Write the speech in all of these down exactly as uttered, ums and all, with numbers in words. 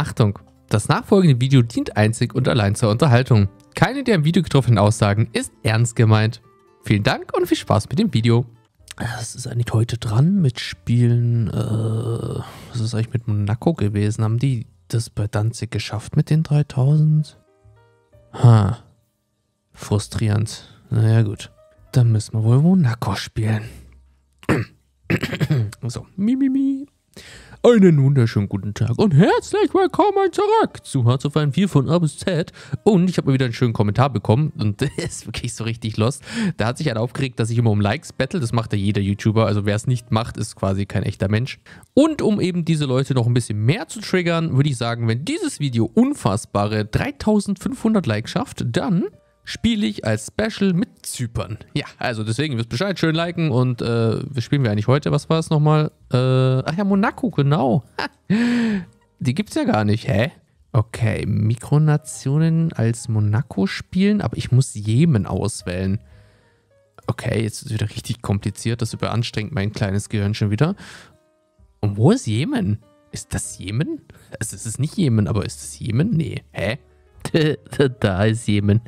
Achtung! Das nachfolgende Video dient einzig und allein zur Unterhaltung. Keine der im Video getroffenen Aussagen ist ernst gemeint. Vielen Dank und viel Spaß mit dem Video. Was ist eigentlich heute dran mit Spielen? Äh, was ist eigentlich mit Monaco gewesen? Haben die das bei Danzig geschafft mit den dreitausend? Ha. Frustrierend. Naja gut. Dann müssen wir wohl Monaco spielen. So, Mimimi. Mi, mi. Einen wunderschönen guten Tag und herzlich willkommen zurück zu Hearts of Iron vier von A bis Z. Und ich habe mal wieder einen schönen Kommentar bekommen und der ist wirklich so richtig lost. Da hat sich einer aufgeregt, dass ich immer um Likes battle. Das macht ja jeder YouTuber. Also wer es nicht macht, ist quasi kein echter Mensch. Und um eben diese Leute noch ein bisschen mehr zu triggern, würde ich sagen, wenn dieses Video unfassbare dreitausendfünfhundert Likes schafft, dann spiele ich als Special mit Zypern. Ja, also deswegen, ihr wisst Bescheid, schön liken und äh, was spielen wir eigentlich heute? Was war es nochmal? Äh, ach ja, Monaco, genau. Die gibt's ja gar nicht, hä? Okay, Mikronationen als Monaco spielen, aber ich muss Jemen auswählen. Okay, jetzt ist es wieder richtig kompliziert, das überanstrengt mein kleines Gehirn schon wieder. Und wo ist Jemen? Ist das Jemen? Also es ist nicht Jemen, aber ist es Jemen? Nee, hä? Da ist Jemen.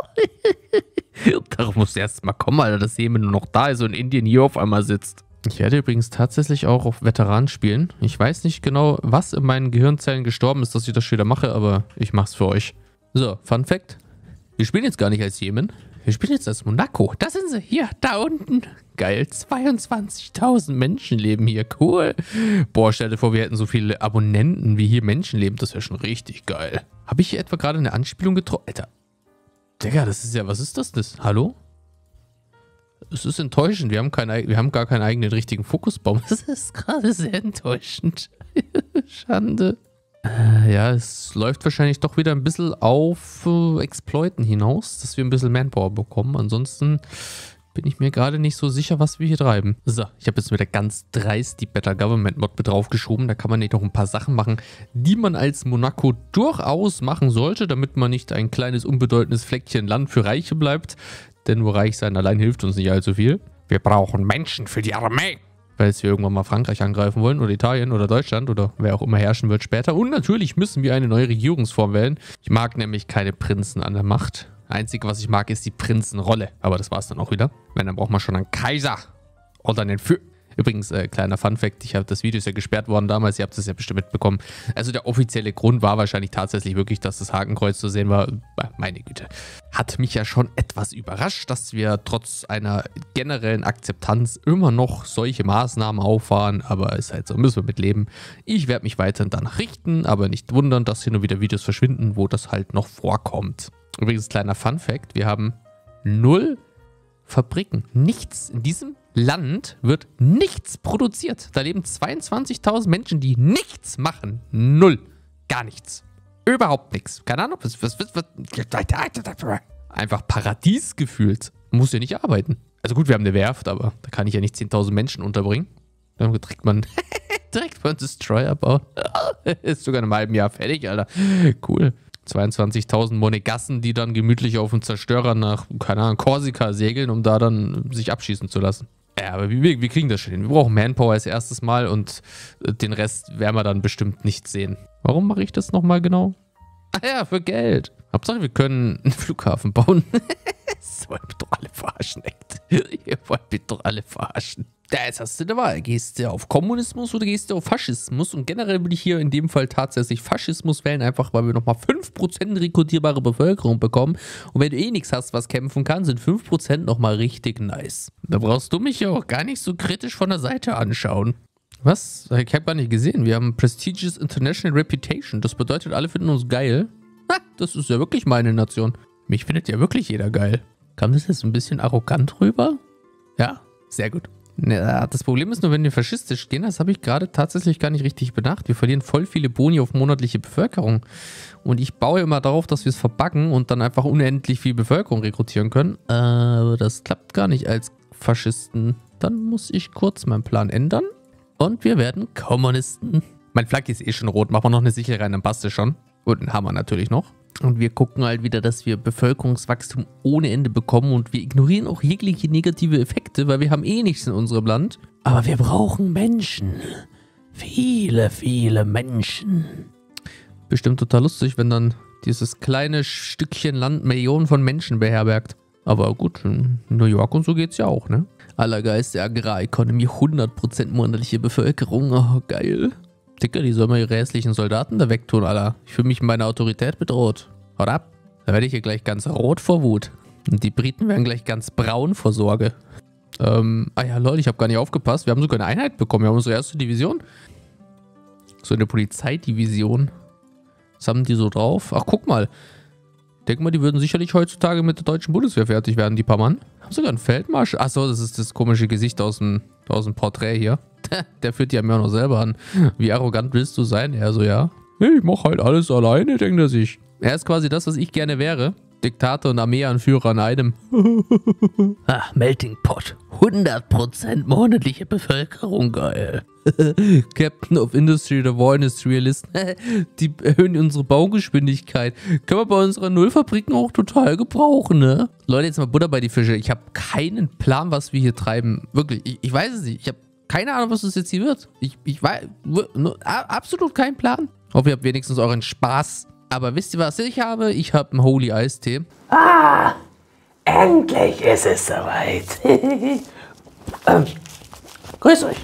Darauf muss erst mal kommen, Alter, dass Jemen nur noch da ist und Indien hier auf einmal sitzt. Ich werde übrigens tatsächlich auch auf Veteran spielen. Ich weiß nicht genau, was in meinen Gehirnzellen gestorben ist, dass ich das schon wieder mache, aber ich mach's für euch. So, Fun Fact. Wir spielen jetzt gar nicht als Jemen. Wir spielen jetzt als Monaco. Da sind sie. Hier, da unten. Geil. zweiundzwanzigtausend Menschen leben hier. Cool. Boah, stell dir vor, wir hätten so viele Abonnenten, wie hier Menschen leben. Das wäre schon richtig geil. Habe ich hier etwa gerade eine Anspielung getroffen? Alter. Digga, das ist ja, was ist das? das? Hallo? Es ist enttäuschend. Wir haben, kein, wir haben gar keinen eigenen richtigen Fokusbaum. Das ist gerade sehr enttäuschend. Schande. Äh, ja, es läuft wahrscheinlich doch wieder ein bisschen auf äh, Exploiten hinaus, dass wir ein bisschen Manpower bekommen. Ansonsten bin ich mir gerade nicht so sicher, was wir hier treiben. So, ich habe jetzt wieder ganz dreist die Better Government Mod mit draufgeschoben. Da kann man nicht noch ein paar Sachen machen, die man als Monaco durchaus machen sollte, damit man nicht ein kleines, unbedeutendes Fleckchen Land für Reiche bleibt. Denn nur reich sein allein hilft uns nicht allzu viel. Wir brauchen Menschen für die Armee. Weil wir irgendwann mal Frankreich angreifen wollen oder Italien oder Deutschland oder wer auch immer herrschen wird später. Und natürlich müssen wir eine neue Regierungsform wählen. Ich mag nämlich keine Prinzen an der Macht. Einzige, was ich mag, ist die Prinzenrolle. Aber das war es dann auch wieder. Wenn, dann braucht man schon einen Kaiser oder einen Fü... Übrigens, äh, kleiner Funfact, ich habe das Video ist ja gesperrt worden damals, ihr habt es ja bestimmt mitbekommen. Also der offizielle Grund war wahrscheinlich tatsächlich wirklich, dass das Hakenkreuz zu sehen war. Meine Güte. Hat mich ja schon etwas überrascht, dass wir trotz einer generellen Akzeptanz immer noch solche Maßnahmen auffahren, aber ist halt so, müssen wir mit leben. Ich werde mich weiterhin danach richten, aber nicht wundern, dass hin und wieder Videos verschwinden, wo das halt noch vorkommt. Übrigens, kleiner Funfact, wir haben null Fabriken. Nichts. In diesem Land wird nichts produziert. Da leben zweiundzwanzigtausend Menschen, die nichts machen. Null. Gar nichts. Überhaupt nichts. Keine Ahnung. Was, was, was, was. Einfach Paradies gefühlt. Muss ja nicht arbeiten. Also gut, wir haben eine Werft, aber da kann ich ja nicht zehntausend Menschen unterbringen. Dann direkt man direkt mal einen Destroyer bauen. Ist sogar in einem halben Jahr fertig, Alter. Cool. zweiundzwanzigtausend Monegassen, die dann gemütlich auf einen Zerstörer nach, keine Ahnung, Korsika segeln, um da dann sich abschießen zu lassen. Ja, aber wir, wir kriegen das schon hin. Wir brauchen Manpower als erstes Mal und den Rest werden wir dann bestimmt nicht sehen. Warum mache ich das nochmal genau? Ah ja, für Geld. Hauptsache, wir können einen Flughafen bauen. Das wollen wir doch alle verarschen, echt. Ihr wollt mich doch alle verarschen. Ja, jetzt hast du eine Wahl. Gehst du auf Kommunismus oder gehst du auf Faschismus? Und generell würde ich hier in dem Fall tatsächlich Faschismus wählen, einfach weil wir nochmal fünf Prozent rekrutierbare Bevölkerung bekommen. Und wenn du eh nichts hast, was kämpfen kann, sind fünf Prozent nochmal richtig nice. Da brauchst du mich ja auch gar nicht so kritisch von der Seite anschauen. Was? Ich habe gar nicht gesehen. Wir haben Prestigious International Reputation. Das bedeutet, alle finden uns geil. Ha, das ist ja wirklich meine Nation. Mich findet ja wirklich jeder geil. Kam das jetzt ein bisschen arrogant rüber? Ja, sehr gut. Ja, das Problem ist nur, wenn wir faschistisch gehen, das habe ich gerade tatsächlich gar nicht richtig bedacht. Wir verlieren voll viele Boni auf monatliche Bevölkerung. Und ich baue immer darauf, dass wir es verbuggen und dann einfach unendlich viel Bevölkerung rekrutieren können. Aber das klappt gar nicht als Faschisten. Dann muss ich kurz meinen Plan ändern. Und wir werden Kommunisten. Mein Flagge ist eh schon rot. Machen wir noch eine Sichel rein, dann passt es schon. Und einen Hammer natürlich noch. Und wir gucken halt wieder, dass wir Bevölkerungswachstum ohne Ende bekommen. Und wir ignorieren auch jegliche negative Effekte, weil wir haben eh nichts in unserem Land. Aber wir brauchen Menschen. Viele, viele Menschen. Bestimmt total lustig, wenn dann dieses kleine Stückchen Land Millionen von Menschen beherbergt. Aber gut, in New York und so geht's ja auch, ne? Allergeiste Agrareconomy, hundert Prozent monatliche Bevölkerung, oh geil. Dicker, die sollen mal ihre hässlichen Soldaten da wegtun, Alter. Ich fühle mich in meiner Autorität bedroht. Haut ab. Da werde ich hier gleich ganz rot vor Wut. Und die Briten werden gleich ganz braun vor Sorge. Ähm, ah ja, lol, ich habe gar nicht aufgepasst. Wir haben sogar eine Einheit bekommen. Wir haben unsere erste Division. So eine Polizeidivision. Was haben die so drauf? Ach, guck mal. Denk mal, die würden sicherlich heutzutage mit der deutschen Bundeswehr fertig werden, die paar Mann. Haben sogar einen Feldmarsch. Achso, das ist das komische Gesicht aus dem, aus dem Porträt hier. Der führt die ja mir auch noch selber an. Wie arrogant willst du sein? Er so, ja. Ich mach halt alles alleine, denkt er sich. Er ist quasi das, was ich gerne wäre. Diktator und Armeeanführer an einem. Ah, Melting Pot. hundert Prozent monatliche Bevölkerung, geil. Captain of Industry, the War Industrialist. Die erhöhen unsere Baugeschwindigkeit. Können wir bei unseren Nullfabriken auch total gebrauchen, ne? Leute, jetzt mal Butter bei die Fische. Ich habe keinen Plan, was wir hier treiben. Wirklich, ich, ich weiß es nicht. Ich habe keine Ahnung, was das jetzt hier wird. Ich, ich weiß, absolut keinen Plan. Ich hoffe, ihr habt wenigstens euren Spaß. Aber wisst ihr, was ich habe? Ich habe einen Holy Eistee. Ah, endlich ist es soweit. ähm, grüß euch.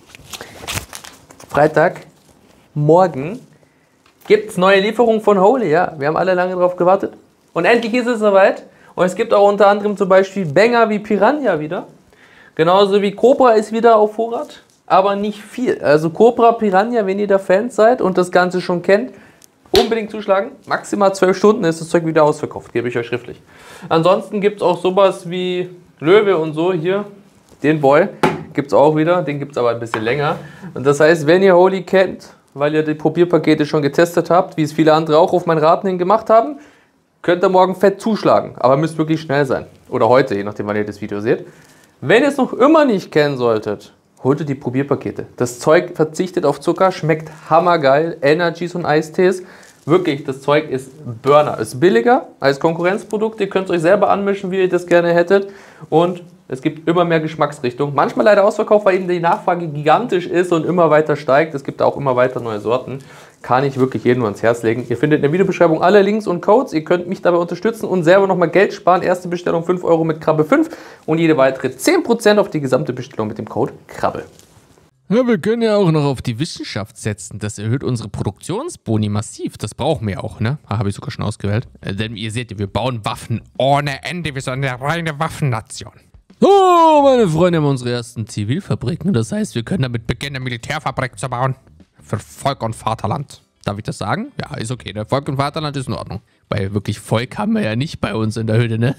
Freitag, morgen, gibt es neue Lieferungen von Holy. Ja, wir haben alle lange drauf gewartet. Und endlich ist es soweit. Und es gibt auch unter anderem zum Beispiel Banger wie Piranha wieder. Genauso wie Cobra ist wieder auf Vorrat. Aber nicht viel. Also Cobra, Piranha, wenn ihr da Fans seid und das Ganze schon kennt, unbedingt zuschlagen. Maximal zwölf Stunden ist das Zeug wieder ausverkauft. Gebe ich euch schriftlich. Ansonsten gibt es auch sowas wie Löwe und so hier. Den Boy gibt es auch wieder. Den gibt es aber ein bisschen länger. Und das heißt, wenn ihr Holy kennt, weil ihr die Probierpakete schon getestet habt, wie es viele andere auch auf meinen Raten hin gemacht haben, könnt ihr morgen fett zuschlagen. Aber müsst wirklich schnell sein. Oder heute, je nachdem, wann ihr das Video seht. Wenn ihr es noch immer nicht kennen solltet, holt ihr die Probierpakete. Das Zeug verzichtet auf Zucker, schmeckt hammergeil. Energies und Eistees. Wirklich, das Zeug ist Burner. Ist billiger als Konkurrenzprodukt. Ihr könnt es euch selber anmischen, wie ihr das gerne hättet. Und es gibt immer mehr Geschmacksrichtungen. Manchmal leider ausverkauft, weil eben die Nachfrage gigantisch ist und immer weiter steigt. Es gibt auch immer weiter neue Sorten. Kann ich wirklich jedem nur ans Herz legen. Ihr findet in der Videobeschreibung alle Links und Codes. Ihr könnt mich dabei unterstützen und selber nochmal Geld sparen. Erste Bestellung fünf Euro mit Krabbe fünf und jede weitere zehn Prozent auf die gesamte Bestellung mit dem Code Krabbe. Ja, wir können ja auch noch auf die Wissenschaft setzen. Das erhöht unsere Produktionsboni massiv. Das brauchen wir auch, ne? Ah, habe ich sogar schon ausgewählt. Äh, denn ihr seht, wir bauen Waffen ohne Ende. Wir sind eine reine Waffennation. Oh, meine Freunde, haben unsere ersten Zivilfabriken. Das heißt, wir können damit beginnen, eine Militärfabrik zu bauen. Für Volk und Vaterland. Darf ich das sagen? Ja, ist okay. Ne? Volk und Vaterland ist in Ordnung. Weil wirklich Volk haben wir ja nicht bei uns in der Hütte, ne?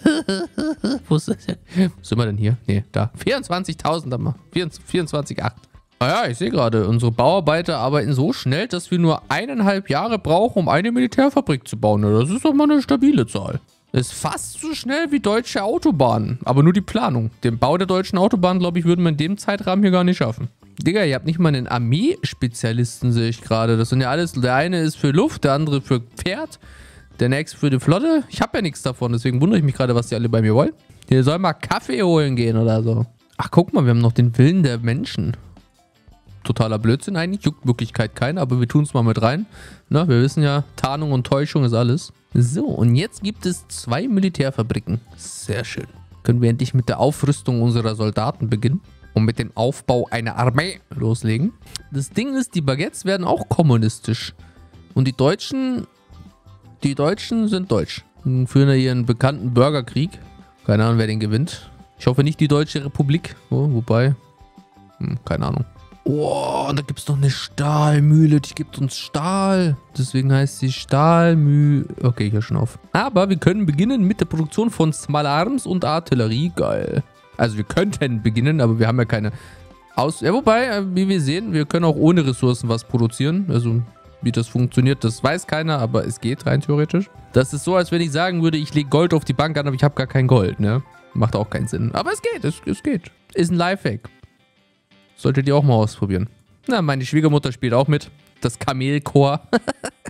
Wo ist das denn? Wo sind wir denn hier? Ne, da. vierundzwanzigtausend haben wir. vierundzwanzig Komma acht. Naja, ich sehe gerade, unsere Bauarbeiter arbeiten so schnell, dass wir nur eineinhalb Jahre brauchen, um eine Militärfabrik zu bauen. Das ist doch mal eine stabile Zahl. Ist fast so schnell wie deutsche Autobahnen. Aber nur die Planung. Den Bau der deutschen Autobahn, glaube ich, würden wir in dem Zeitrahmen hier gar nicht schaffen. Digga, ihr habt nicht mal einen Armeespezialisten, sehe ich gerade. Das sind ja alles, der eine ist für Luft, der andere für Pferd, der nächste für die Flotte. Ich habe ja nichts davon, deswegen wundere ich mich gerade, was die alle bei mir wollen. Ihr soll mal Kaffee holen gehen oder so. Ach, guck mal, wir haben noch den Willen der Menschen. Totaler Blödsinn eigentlich, juckt Wirklichkeit keiner, aber wir tun es mal mit rein. Na, wir wissen ja, Tarnung und Täuschung ist alles. So, und jetzt gibt es zwei Militärfabriken. Sehr schön. Können wir endlich mit der Aufrüstung unserer Soldaten beginnen und mit dem Aufbau einer Armee loslegen. Das Ding ist, die Baguettes werden auch kommunistisch. Und die Deutschen, die Deutschen sind deutsch. Und führen ja ihren bekannten Bürgerkrieg. Keine Ahnung, wer den gewinnt. Ich hoffe nicht die Deutsche Republik. Oh, wobei, hm, keine Ahnung. Oh, und da gibt es noch eine Stahlmühle, die gibt uns Stahl. Deswegen heißt sie Stahlmühle. Okay, ich höre schon auf. Aber wir können beginnen mit der Produktion von Small Arms und Artillerie. Geil. Also wir könnten beginnen, aber wir haben ja keine Aus... Ja, wobei, wie wir sehen, wir können auch ohne Ressourcen was produzieren. Also wie das funktioniert, das weiß keiner, aber es geht rein theoretisch. Das ist so, als wenn ich sagen würde, ich lege Gold auf die Bank an, aber ich habe gar kein Gold, ne? Macht auch keinen Sinn. Aber es geht, es, es geht. Ist ein Lifehack. Solltet ihr auch mal ausprobieren. Na, meine Schwiegermutter spielt auch mit. Das Kamelchor.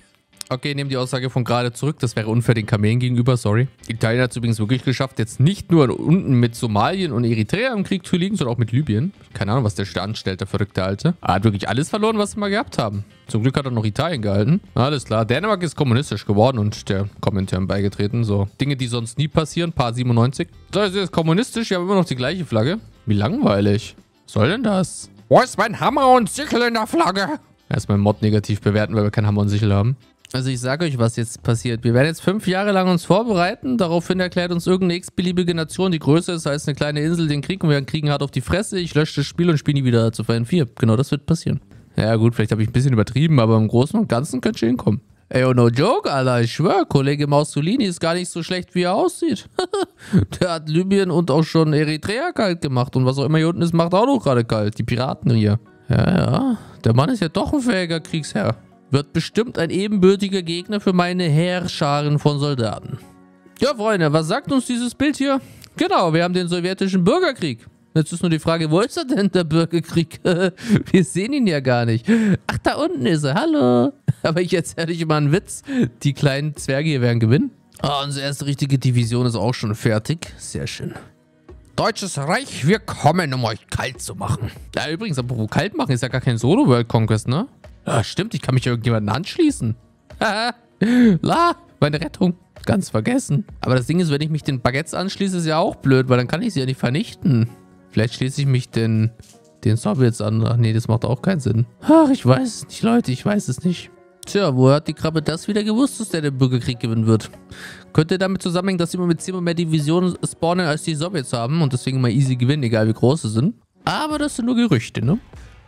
Okay, nehmen die Aussage von gerade zurück. Das wäre unfair den Kamelen gegenüber, sorry. Italien hat es übrigens wirklich geschafft, jetzt nicht nur unten mit Somalien und Eritrea im Krieg zu liegen, sondern auch mit Libyen. Keine Ahnung, was der da anstellt, der verrückte Alte. Er hat wirklich alles verloren, was sie mal gehabt haben. Zum Glück hat er noch Italien gehalten. Alles klar. Dänemark ist kommunistisch geworden und der Komintern beigetreten. So Dinge, die sonst nie passieren. Paar siebenundneunzig. So, ist jetzt kommunistisch. Wir haben immer noch die gleiche Flagge. Wie langweilig. Was soll denn das? Wo ist mein Hammer und Sichel in der Flagge? Erstmal Mod negativ bewerten, weil wir keinen Hammer und Sichel haben. Also ich sage euch, was jetzt passiert. Wir werden jetzt fünf Jahre lang uns vorbereiten. Daraufhin erklärt uns irgendeine x-beliebige Nation, die größer ist als eine kleine Insel, den Krieg. Und wir kriegen hart auf die Fresse. Ich lösche das Spiel und spiele nie wieder zu Fallen vier. Genau das wird passieren. Ja gut, vielleicht habe ich ein bisschen übertrieben, aber im Großen und Ganzen könnte schon hinkommen. Ey, oh no joke, Alter. Ich schwör, Kollege Mussolini ist gar nicht so schlecht, wie er aussieht. Der hat Libyen und auch schon Eritrea kalt gemacht. Und was auch immer hier unten ist, macht auch noch gerade kalt. Die Piraten hier. Ja, ja. Der Mann ist ja doch ein fähiger Kriegsherr. Wird bestimmt ein ebenbürtiger Gegner für meine Heerscharen von Soldaten. Ja, Freunde, was sagt uns dieses Bild hier? Genau, wir haben den sowjetischen Bürgerkrieg. Jetzt ist nur die Frage, wo ist er denn, der Bürgerkrieg? Wir sehen ihn ja gar nicht. Ach, da unten ist er. Hallo. Aber ich erzähle euch mal einen Witz. Die kleinen Zwerge hier werden gewinnen. Oh, unsere erste richtige Division ist auch schon fertig. Sehr schön. Deutsches Reich, wir kommen, um euch kalt zu machen. Ja, übrigens, apropos kalt machen, ist ja gar kein Solo-World Conquest, ne? Ja, stimmt, ich kann mich ja irgendjemandem anschließen. Haha, la, meine Rettung. Ganz vergessen. Aber das Ding ist, wenn ich mich den Baguettes anschließe, ist ja auch blöd, weil dann kann ich sie ja nicht vernichten. Vielleicht schließe ich mich den, den Sowjets an. Ach nee, das macht auch keinen Sinn. Ach, ich weiß es nicht, Leute, ich weiß es nicht. Tja, wo hat die Krabbe das wieder gewusst, dass der den Bürgerkrieg gewinnen wird? Könnte damit zusammenhängen, dass sie immer mit zehnmal mehr Divisionen spawnen, als die Sowjets haben und deswegen mal easy gewinnen, egal wie groß sie sind. Aber das sind nur Gerüchte, ne?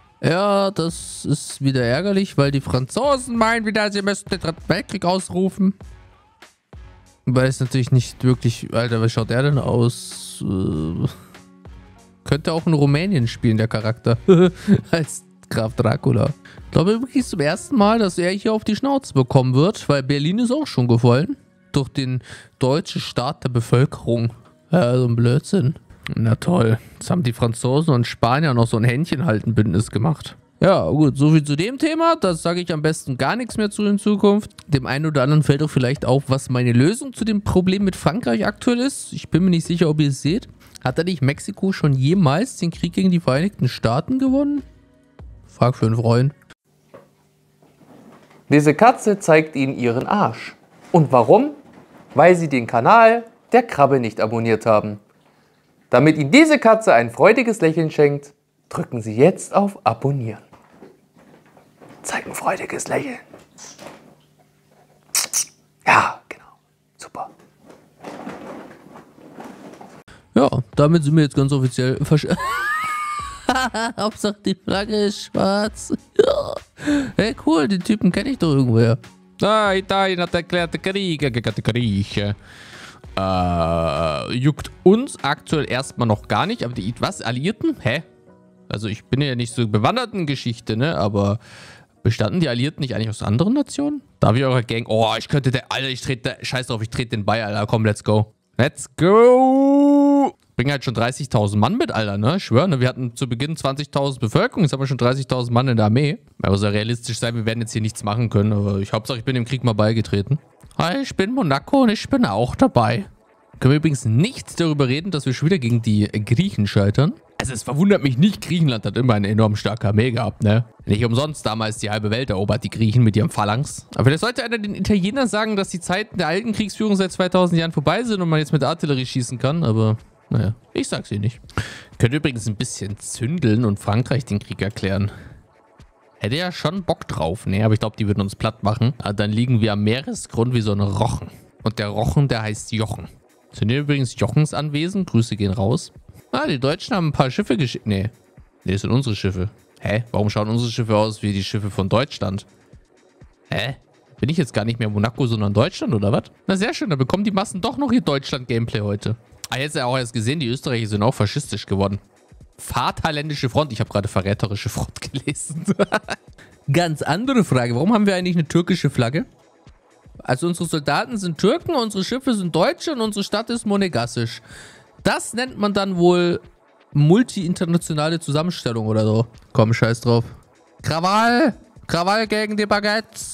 Ja, das ist wieder ärgerlich, weil die Franzosen meinen wieder, sie müssten den Dritten Weltkrieg ausrufen. Weiß natürlich nicht wirklich, Alter, was schaut er denn aus? Äh, könnte auch in Rumänien spielen, der Charakter. Als Graf Dracula. Ich glaube wirklich zum ersten Mal, dass er hier auf die Schnauze bekommen wird, weil Berlin ist auch schon gefallen. Durch den deutschen Staat der Bevölkerung. Ja, so ein Blödsinn. Na toll. Jetzt haben die Franzosen und Spanier noch so ein Händchenhalten-Bündnis gemacht. Ja, gut, soviel zu dem Thema. Das sage ich am besten gar nichts mehr zu in Zukunft. Dem einen oder anderen fällt auch vielleicht auf, was meine Lösung zu dem Problem mit Frankreich aktuell ist. Ich bin mir nicht sicher, ob ihr es seht. Hat da nicht Mexiko schon jemals den Krieg gegen die Vereinigten Staaten gewonnen? Frag für einen Freund. Diese Katze zeigt Ihnen ihren Arsch. Und warum? Weil Sie den Kanal der Krabbe nicht abonniert haben. Damit Ihnen diese Katze ein freudiges Lächeln schenkt, drücken Sie jetzt auf Abonnieren. Zeig ein freudiges Lächeln. Ja, genau. Super. Ja, damit sind wir jetzt ganz offiziell versch... Hauptsache die Flagge ist schwarz. Ja. Hey, cool, den Typen kenne ich doch irgendwoher. Ah, Italien hat erklärt, Krieg gegen die Griechen. Äh, juckt uns aktuell erstmal noch gar nicht, aber die, was, Alliierten? Hä? Also ich bin ja nicht so bewandert in Geschichte, ne, aber bestanden die Alliierten nicht eigentlich aus anderen Nationen? Darf ich eure Gang, oh, ich könnte der, Alter, ich trete, scheiß drauf, ich trete den bei, Alter, komm, let's go. Let's go! Bringen halt schon dreißigtausend Mann mit, Alter, ne, ich schwör, ne, wir hatten zu Beginn zwanzigtausend Bevölkerung, jetzt haben wir schon dreißigtausend Mann in der Armee. Aber soll realistisch sein, wir werden jetzt hier nichts machen können, aber ich Hauptsache, ich bin dem Krieg mal beigetreten. Hi, ich bin Monaco und ich bin auch dabei. Können wir übrigens nicht darüber reden, dass wir schon wieder gegen die Griechen scheitern. Also es verwundert mich nicht, Griechenland hat immer eine enorm starke Armee gehabt, ne? Nicht umsonst damals die halbe Welt erobert, die Griechen mit ihrem Phalanx. Aber vielleicht sollte einer den Italienern sagen, dass die Zeiten der alten Kriegsführung seit zweitausend Jahren vorbei sind und man jetzt mit Artillerie schießen kann, aber naja, ich sag's ihr nicht. Könnt übrigens ein bisschen zündeln und Frankreich den Krieg erklären. Hätte ja schon Bock drauf, ne? Aber ich glaube, die würden uns platt machen. Aber dann liegen wir am Meeresgrund wie so eine Rochen. Und der Rochen, der heißt Jochen. Sind hier übrigens Jochens Anwesen? Grüße gehen raus. Ah, die Deutschen haben ein paar Schiffe geschickt. Nee. Nee, das sind unsere Schiffe. Hä? Warum schauen unsere Schiffe aus wie die Schiffe von Deutschland? Hä? Bin ich jetzt gar nicht mehr Monaco, sondern Deutschland, oder was? Na, sehr schön. Da bekommen die Massen doch noch ihr Deutschland-Gameplay heute. Ah, jetzt ja auch erst gesehen, die Österreicher sind auch faschistisch geworden. Vaterländische Front. Ich habe gerade verräterische Front gelesen. Ganz andere Frage. Warum haben wir eigentlich eine türkische Flagge? Also unsere Soldaten sind Türken, unsere Schiffe sind Deutsche und unsere Stadt ist monegassisch. Das nennt man dann wohl multi-internationale Zusammenstellung oder so. Komm, scheiß drauf. Krawall! Krawall gegen die Baguettes!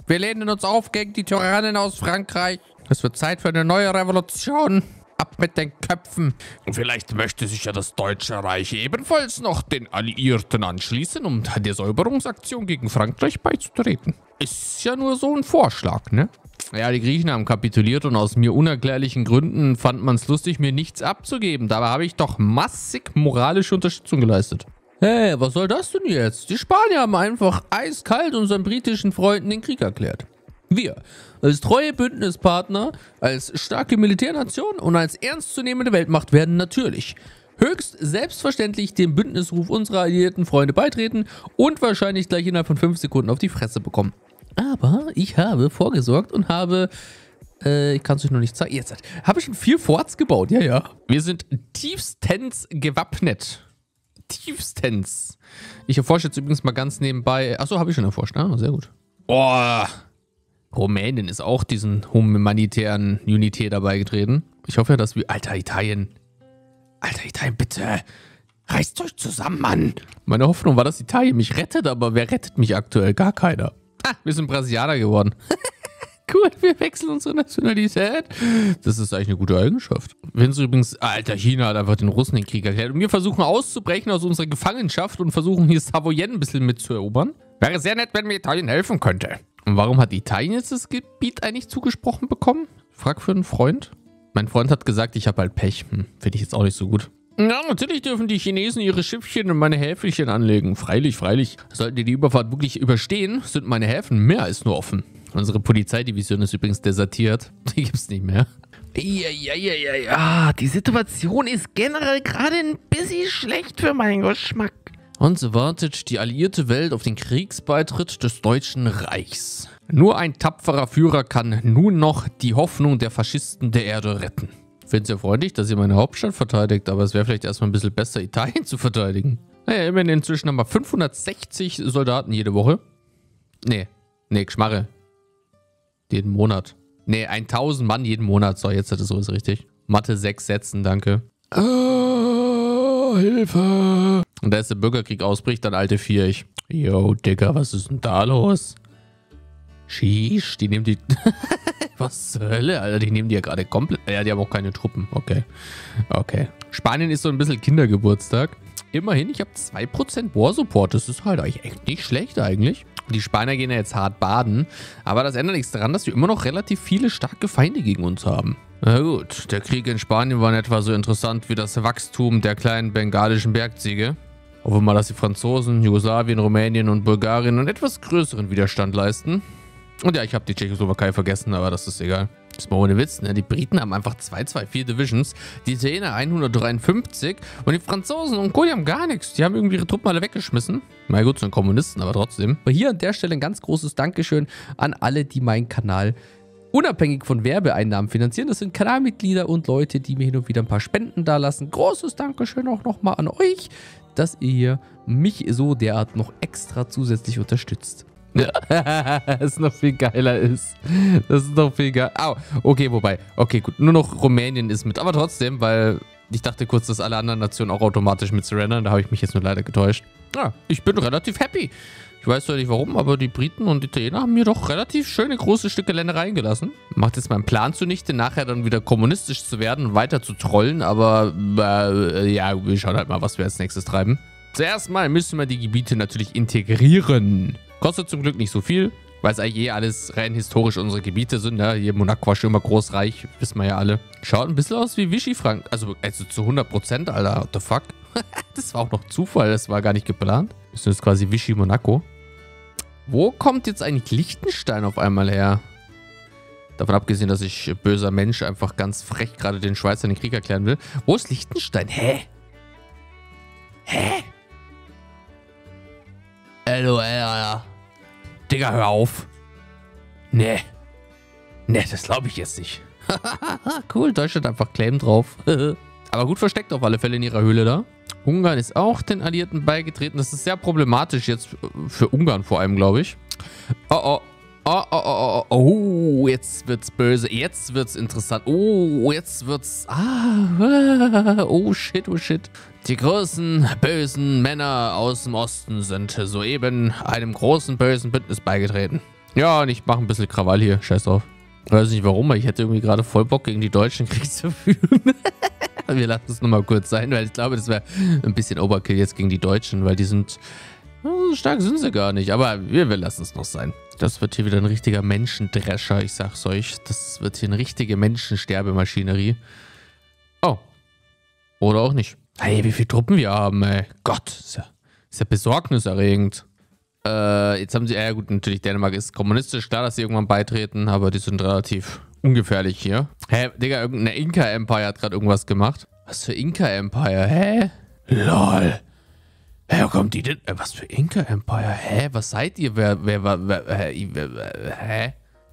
Wir lehnen uns auf gegen die Tyrannen aus Frankreich. Es wird Zeit für eine neue Revolution. Ab mit den Köpfen. Vielleicht möchte sich ja das Deutsche Reich ebenfalls noch den Alliierten anschließen, um der Säuberungsaktion gegen Frankreich beizutreten. Ist ja nur so ein Vorschlag, ne? Ja, die Griechen haben kapituliert und aus mir unerklärlichen Gründen fand man es lustig, mir nichts abzugeben. Dabei habe ich doch massig moralische Unterstützung geleistet. Hey, was soll das denn jetzt? Die Spanier haben einfach eiskalt unseren britischen Freunden den Krieg erklärt. Wir, als treue Bündnispartner, als starke Militärnation und als ernstzunehmende Weltmacht werden natürlich höchst selbstverständlich dem Bündnisruf unserer alliierten Freunde beitreten und wahrscheinlich gleich innerhalb von fünf Sekunden auf die Fresse bekommen. Aber ich habe vorgesorgt und habe, äh, ich kann es euch noch nicht zeigen, jetzt habe ich schon vier Forts gebaut, ja, ja. Wir sind tiefstens gewappnet. Tiefstens. Ich erforsche jetzt übrigens mal ganz nebenbei, achso, habe ich schon erforscht, ah, sehr gut. Oh, Rumänien ist auch diesen humanitären Unität dabei getreten. Ich hoffe ja, dass wir... Alter, Italien. Alter, Italien, bitte. Reißt euch zusammen, Mann. Meine Hoffnung war, dass Italien mich rettet, aber wer rettet mich aktuell? Gar keiner. Ah, wir sind Brasilianer geworden. Cool, wir wechseln unsere Nationalität. Das ist eigentlich eine gute Eigenschaft. Wenn es übrigens... Alter, China hat einfach den Russen den Krieg erklärt. Und wir versuchen auszubrechen aus unserer Gefangenschaft und versuchen hier Savoyen ein bisschen mitzuerobern. Wäre sehr nett, wenn mir Italien helfen könnte. Und warum hat Italien jetzt das Gebiet eigentlich zugesprochen bekommen? Frag für einen Freund. Mein Freund hat gesagt, ich habe halt Pech. Hm, finde ich jetzt auch nicht so gut. Ja, natürlich dürfen die Chinesen ihre Schiffchen und meine Häfelchen anlegen. Freilich, freilich. Sollten die die Überfahrt wirklich überstehen, sind meine Häfen mehr als nur offen. Unsere Polizeidivision ist übrigens desertiert. Die gibt's nicht mehr. Ja, ja, ja, ja, ja. Die Situation ist generell gerade ein bisschen schlecht für meinen Geschmack. Und so wartet die alliierte Welt auf den Kriegsbeitritt des Deutschen Reichs. Nur ein tapferer Führer kann nun noch die Hoffnung der Faschisten der Erde retten. Ich finde es ja freundlich, dass ihr meine Hauptstadt verteidigt, aber es wäre vielleicht erstmal ein bisschen besser, Italien zu verteidigen. Naja, immerhin inzwischen haben wir fünfhundertsechzig Soldaten jede Woche. Nee, nee, Geschmarre. Jeden Monat. Nee, tausend Mann jeden Monat. So, jetzt hat es so ist richtig. Mathe sechs Sätzen, danke. Oh, Hilfe. Und da ist der Bürgerkrieg ausbricht, dann alte Vierch. Yo, Digga, was ist denn da los? Sheesh, die nehmen die... Was zur Hölle, Alter, die nehmen die ja gerade komplett... Ja, die haben auch keine Truppen. Okay, okay. Spanien ist so ein bisschen Kindergeburtstag. Immerhin, ich habe zwei Prozent War Support. Das ist halt eigentlich echt nicht schlecht eigentlich. Die Spanier gehen ja jetzt hart baden. Aber das ändert nichts daran, dass wir immer noch relativ viele starke Feinde gegen uns haben. Na gut, der Krieg in Spanien war in etwa so interessant wie das Wachstum der kleinen bengalischen Bergziege. Hoffen wir mal, dass die Franzosen, Jugoslawien, Rumänien und Bulgarien einen etwas größeren Widerstand leisten. Und ja, ich habe die Tschechoslowakei vergessen, aber das ist egal. Das ist mal ohne Witz, ne? Die Briten haben einfach zwei zwei vier Divisions, die Italiener hundertdreiundfünfzig und die Franzosen und Co., die haben gar nichts. Die haben irgendwie ihre Truppen alle weggeschmissen. Na gut, sind Kommunisten, aber trotzdem. Aber hier an der Stelle ein ganz großes Dankeschön an alle, die meinen Kanal unabhängig von Werbeeinnahmen finanzieren. Das sind Kanalmitglieder und Leute, die mir hin und wieder ein paar Spenden dalassen. Großes Dankeschön auch nochmal an euch, dass ihr mich so derart noch extra zusätzlich unterstützt. Das ist noch viel geiler ist. Das ist noch viel geiler. Au, okay, wobei. Okay, gut. Nur noch Rumänien ist mit. Aber trotzdem, weil ich dachte kurz, dass alle anderen Nationen auch automatisch mit surrendern. Da habe ich mich jetzt nur leider getäuscht. Ja, ich bin relativ happy. Ich weiß zwar nicht warum, aber die Briten und Italiener haben mir doch relativ schöne große Stücke Ländereien gelassen. Macht jetzt meinen Plan zunichte, nachher dann wieder kommunistisch zu werden und weiter zu trollen. Aber äh, ja, wir schauen halt mal, was wir als nächstes treiben. Zuerst mal müssen wir die Gebiete natürlich integrieren. Kostet zum Glück nicht so viel, weil es eigentlich eh alles rein historisch unsere Gebiete sind. Ja? Hier Monaco war schon immer großreich, wissen wir ja alle. Schaut ein bisschen aus wie Vichy Frank. Also, also zu hundert Prozent, Alter. What the fuck? Das war auch noch Zufall, das war gar nicht geplant. Das ist jetzt quasi Vichy Monaco. Wo kommt jetzt eigentlich Liechtenstein auf einmal her? Davon abgesehen, dass ich böser Mensch einfach ganz frech gerade den Schweizern den Krieg erklären will. Wo ist Liechtenstein? Hä? Hä? L O L, Alter. Digga, hör auf. Nee. Nee, das glaube ich jetzt nicht. Cool, Deutschland einfach Claim drauf. Aber gut versteckt auf alle Fälle in ihrer Höhle da. Ungarn ist auch den Alliierten beigetreten. Das ist sehr problematisch jetzt für Ungarn vor allem, glaube ich. Oh, oh. Oh, oh, oh, oh, oh, jetzt wird's böse. Jetzt wird's interessant. Oh, jetzt wird's... Ah, oh shit, oh shit. Die großen, bösen Männer aus dem Osten sind soeben einem großen, bösen Bündnis beigetreten. Ja, und ich mache ein bisschen Krawall hier. Scheiß drauf. Ich weiß nicht warum, aber ich hätte irgendwie gerade voll Bock, gegen die Deutschen Krieg zu führen. Wir lassen es nochmal kurz sein, weil ich glaube, das wäre ein bisschen Overkill jetzt gegen die Deutschen, weil die sind... So stark sind sie gar nicht, aber wir, wir lassen es noch sein. Das wird hier wieder ein richtiger Menschendrescher, ich sag's euch. Das wird hier eine richtige Menschensterbemaschinerie. Oh. Oder auch nicht. Hey, wie viele Truppen wir haben, ey. Gott, ist ja, ist ja besorgniserregend. Äh, jetzt haben sie, ja gut, natürlich Dänemark ist kommunistisch, klar, dass sie irgendwann beitreten, aber die sind relativ ungefährlich hier. Hä, Digga, irgendeine Inka-Empire hat gerade irgendwas gemacht. Was für Inka-Empire, hä? Lol. Hä, wo kommt die denn? Äh, was für Inka-Empire? Hä, was seid ihr? Wer, wer, wer, wer, wer, hä?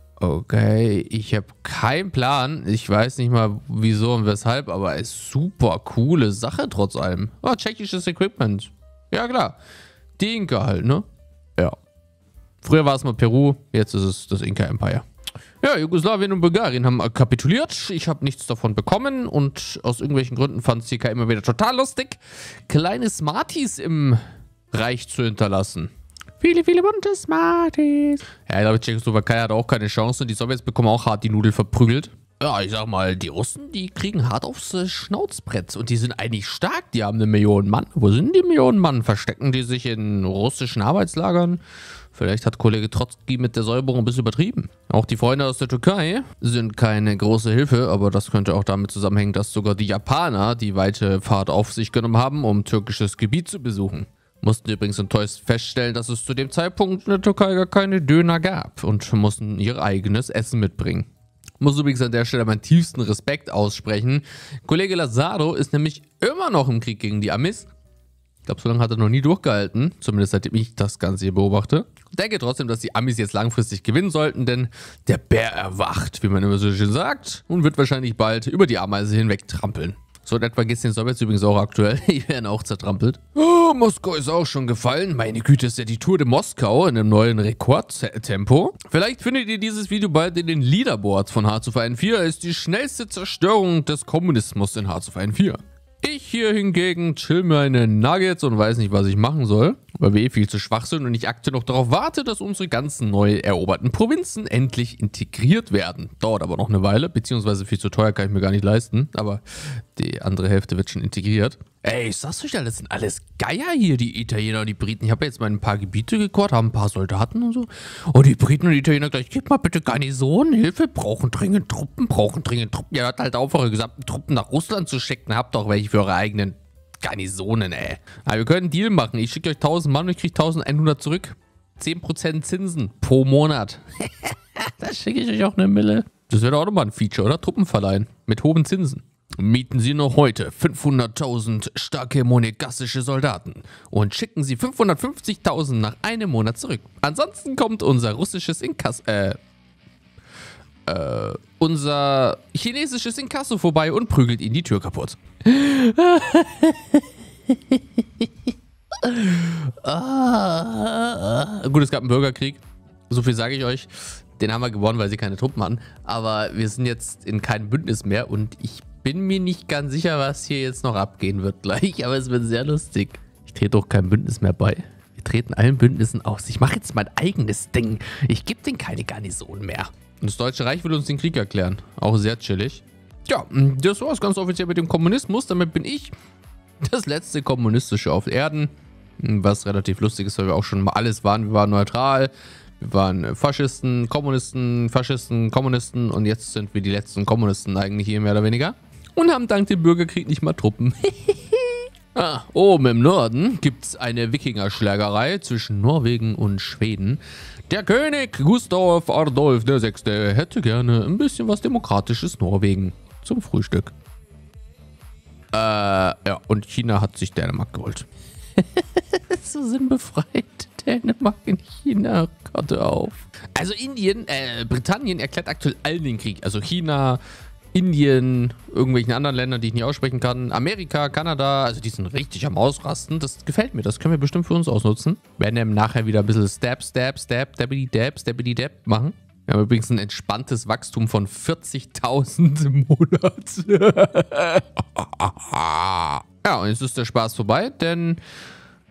Okay, ich habe keinen Plan. Ich weiß nicht mal, wieso und weshalb, aber es ist super coole Sache trotz allem. Oh, tschechisches Equipment. Ja, klar. Die Inka halt, ne? Ja. Früher war es mal Peru, jetzt ist es das Inka-Empire. Ja, Jugoslawien und Bulgarien haben kapituliert. Ich habe nichts davon bekommen und aus irgendwelchen Gründen fand es Zika immer wieder total lustig, kleine Smarties im Reich zu hinterlassen. Viele, viele bunte Smarties. Ja, ich glaube, Tschechoslowakei hat auch keine Chance und die Sowjets bekommen auch hart die Nudel verprügelt. Ja, ich sag mal, die Russen, die kriegen hart aufs äh, Schnauzbrett und die sind eigentlich stark. Die haben eine Million Mann. Wo sind die Millionen Mann? Verstecken die sich in russischen Arbeitslagern? Vielleicht hat Kollege Trotzki mit der Säuberung ein bisschen übertrieben. Auch die Freunde aus der Türkei sind keine große Hilfe, aber das könnte auch damit zusammenhängen, dass sogar die Japaner die weite Fahrt auf sich genommen haben, um türkisches Gebiet zu besuchen. Mussten übrigens enttäuscht feststellen, dass es zu dem Zeitpunkt in der Türkei gar keine Döner gab und mussten ihr eigenes Essen mitbringen. Muss übrigens an der Stelle meinen tiefsten Respekt aussprechen. Kollege Lazaro ist nämlich immer noch im Krieg gegen die Amis. Ich glaube, so lange hat er noch nie durchgehalten, zumindest seitdem ich das Ganze hier beobachte. Ich denke trotzdem, dass die Amis jetzt langfristig gewinnen sollten, denn der Bär erwacht, wie man immer so schön sagt, und wird wahrscheinlich bald über die Ameise hinweg trampeln. So in etwa geht es den Sowjets übrigens auch aktuell. Die werden auch zertrampelt. Oh, Moskau ist auch schon gefallen. Meine Güte, ist ja die Tour de Moskau in einem neuen Rekordtempo. Vielleicht findet ihr dieses Video bald in den Leaderboards von Hearts of Iron vier. Ist die schnellste Zerstörung des Kommunismus in Hearts of Iron vier. Ich hier hingegen chill meine Nuggets und weiß nicht, was ich machen soll, weil wir eh viel zu schwach sind und ich aktuell noch darauf warte, dass unsere ganzen neu eroberten Provinzen endlich integriert werden. Dauert aber noch eine Weile, beziehungsweise viel zu teuer, kann ich mir gar nicht leisten, aber die andere Hälfte wird schon integriert. Ey, ich sag's euch ja, das sind alles Geier hier, die Italiener und die Briten. Ich habe jetzt mal ein paar Gebiete gekocht, haben ein paar Soldaten und so. Und die Briten und die Italiener gleich, gebt mal bitte Garnison, Hilfe, brauchen dringend Truppen, brauchen dringend Truppen. Ihr hört halt auf, eure gesamten Truppen nach Russland zu schicken. Habt doch welche für eure eigenen Garnisonen, ey. Aber wir können einen Deal machen. Ich schicke euch tausend Mann und ich kriege eintausendeinhundert zurück. zehn Prozent Zinsen pro Monat. Da schicke ich euch auch eine Mille. Das wäre auch nochmal ein Feature, oder? Truppen verleihen mit hohen Zinsen. Mieten Sie noch heute fünfhunderttausend starke monegassische Soldaten und schicken Sie fünfhundertfünfzigtausend nach einem Monat zurück. Ansonsten kommt unser russisches Inkasso, äh, äh, unser chinesisches Inkasso vorbei und prügelt Ihnen die Tür kaputt. Gut, es gab einen Bürgerkrieg, so viel sage ich euch. Den haben wir gewonnen, weil sie keine Truppen hatten. Aber wir sind jetzt in keinem Bündnis mehr und ich bin mir nicht ganz sicher, was hier jetzt noch abgehen wird gleich, aber es wird sehr lustig. Ich trete auch kein Bündnis mehr bei. Wir treten allen Bündnissen aus. Ich mache jetzt mein eigenes Ding. Ich gebe denen keine Garnison mehr. Und das Deutsche Reich will uns den Krieg erklären. Auch sehr chillig. Ja, das war es ganz offiziell mit dem Kommunismus. Damit bin ich das letzte Kommunistische auf Erden. Was relativ lustig ist, weil wir auch schon mal alles waren. Wir waren neutral. Wir waren Faschisten, Kommunisten, Faschisten, Kommunisten und jetzt sind wir die letzten Kommunisten eigentlich hier mehr oder weniger. Und haben dank dem Bürgerkrieg nicht mal Truppen. Ah, oben im Norden gibt es eine Wikingerschlägerei zwischen Norwegen und Schweden. Der König Gustav Adolf der Sechste hätte gerne ein bisschen was demokratisches Norwegen zum Frühstück. Äh, ja, und China hat sich Dänemark geholt. So sinnbefreit. Dänemark in China, Gott auf. Also Indien, äh, Britannien erklärt aktuell allen den Krieg. Also China, Indien, irgendwelchen anderen Ländern, die ich nicht aussprechen kann. Amerika, Kanada, also die sind richtig am Ausrasten. Das gefällt mir, das können wir bestimmt für uns ausnutzen. Wir werden dann nachher wieder ein bisschen Stab, Stab, Stab, Dabbity Dab, Stabbity Dab machen. Wir haben übrigens ein entspanntes Wachstum von vierzigtausend im Monat. Ja, und jetzt ist der Spaß vorbei, denn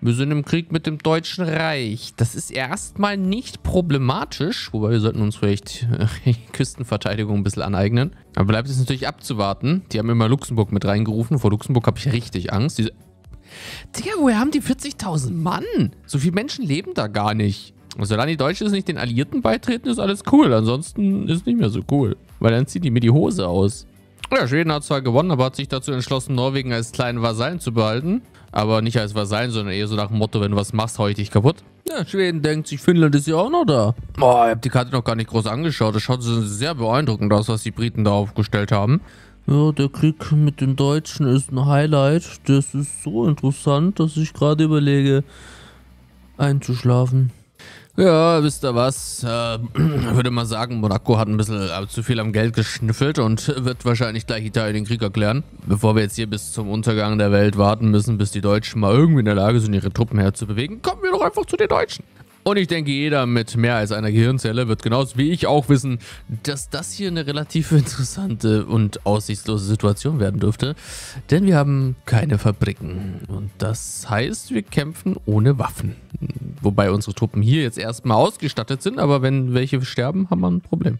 Wir sind im Krieg mit dem Deutschen Reich. Das ist erstmal nicht problematisch, wobei wir sollten uns vielleicht äh, Küstenverteidigung ein bisschen aneignen. Aber bleibt es natürlich abzuwarten. Die haben immer Luxemburg mit reingerufen. Vor Luxemburg habe ich richtig Angst. Diese Digga, woher haben die vierzigtausend Mann? So viele Menschen leben da gar nicht. Und solange die Deutschen nicht den Alliierten beitreten, ist alles cool. Ansonsten ist es nicht mehr so cool. Weil dann ziehen die mir die Hose aus. Ja, Schweden hat zwar gewonnen, aber hat sich dazu entschlossen, Norwegen als kleinen Vasallen zu behalten. Aber nicht als Vasallen, sondern eher so nach dem Motto, wenn du was machst, hau ich dich kaputt. Ja, Schweden denkt sich, Finnland ist ja auch noch da. Boah, ich hab die Karte noch gar nicht groß angeschaut. Das schaut sehr beeindruckend aus, was die Briten da aufgestellt haben. Ja, der Krieg mit den Deutschen ist ein Highlight. Das ist so interessant, dass ich gerade überlege, einzuschlafen. Ja, wisst ihr was? Äh, ich würde mal sagen, Monaco hat ein bisschen äh, zu viel am Geld geschnüffelt und wird wahrscheinlich gleich Italien den Krieg erklären. Bevor wir jetzt hier bis zum Untergang der Welt warten müssen, bis die Deutschen mal irgendwie in der Lage sind, ihre Truppen herzubewegen, kommen wir doch einfach zu den Deutschen. Und ich denke, jeder mit mehr als einer Gehirnzelle wird genauso wie ich auch wissen, dass das hier eine relativ interessante und aussichtslose Situation werden dürfte. Denn wir haben keine Fabriken. Und das heißt, wir kämpfen ohne Waffen. Wobei unsere Truppen hier jetzt erstmal ausgestattet sind, aber wenn welche sterben, haben wir ein Problem.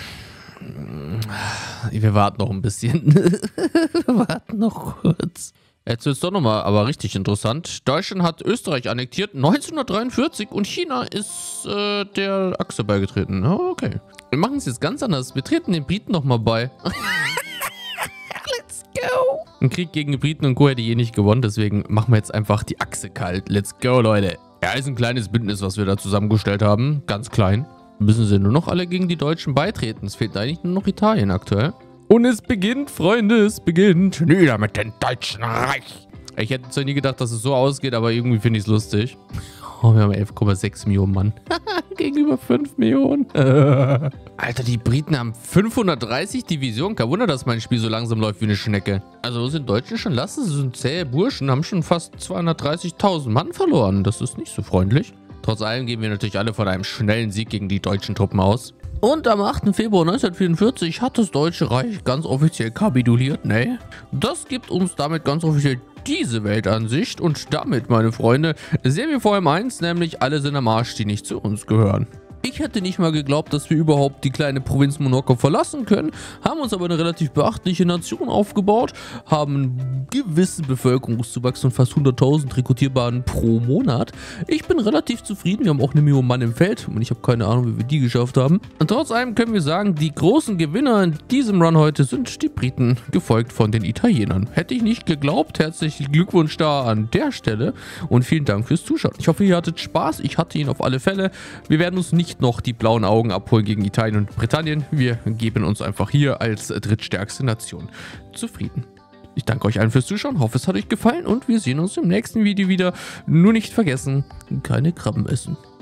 Wir warten noch ein bisschen. Wir warten noch kurz. Jetzt wird es doch nochmal aber richtig interessant. Deutschland hat Österreich annektiert neunzehnhundertdreiundvierzig und China ist äh, der Achse beigetreten. Oh, okay. Wir machen es jetzt ganz anders. Wir treten den Briten nochmal bei. Let's go. Ein Krieg gegen die Briten und Co. hätte ich eh nicht gewonnen, deswegen machen wir jetzt einfach die Achse kalt. Let's go, Leute. Ja, ist ein kleines Bündnis, was wir da zusammengestellt haben. Ganz klein. Müssen sie nur noch alle gegen die Deutschen beitreten. Es fehlt eigentlich nur noch Italien aktuell. Und es beginnt, Freunde, es beginnt. Nieder mit dem Deutschen Reich. Ich hätte zwar nie gedacht, dass es so ausgeht, aber irgendwie finde ich es lustig. Oh, wir haben elf Komma sechs Millionen Mann. Gegenüber fünf Millionen. Alter, die Briten haben fünfhundertdreißig Divisionen. Kein Wunder, dass mein Spiel so langsam läuft wie eine Schnecke. Also sind Deutschen schon lassen. Sie sind zähe Burschen, haben schon fast zweihundertdreißigtausend Mann verloren. Das ist nicht so freundlich. Trotz allem gehen wir natürlich alle von einem schnellen Sieg gegen die deutschen Truppen aus. Und am achten Februar neunzehnhundertvierundvierzig hat das Deutsche Reich ganz offiziell kapituliert, ne? Das gibt uns damit ganz offiziell diese Weltansicht und damit, meine Freunde, sehen wir vor allem eins, nämlich alle sind am Arsch, die nicht zu uns gehören. Ich hätte nicht mal geglaubt, dass wir überhaupt die kleine Provinz Monaco verlassen können, haben uns aber eine relativ beachtliche Nation aufgebaut, haben einen gewissen Bevölkerungszuwachs von fast hunderttausend Rekrutierbaren pro Monat. Ich bin relativ zufrieden, wir haben auch eine Million Mann im Feld und ich habe keine Ahnung, wie wir die geschafft haben. Und trotz allem können wir sagen, die großen Gewinner in diesem Run heute sind die Briten, gefolgt von den Italienern. Hätte ich nicht geglaubt, herzlichen Glückwunsch da an der Stelle und vielen Dank fürs Zuschauen. Ich hoffe, ihr hattet Spaß, ich hatte ihn auf alle Fälle. Wir werden uns nicht noch die blauen Augen abholen gegen Italien und Britannien. Wir geben uns einfach hier als drittstärkste Nation zufrieden. Ich danke euch allen fürs Zuschauen, hoffe es hat euch gefallen und wir sehen uns im nächsten Video wieder. Nur nicht vergessen, keine Krabben essen.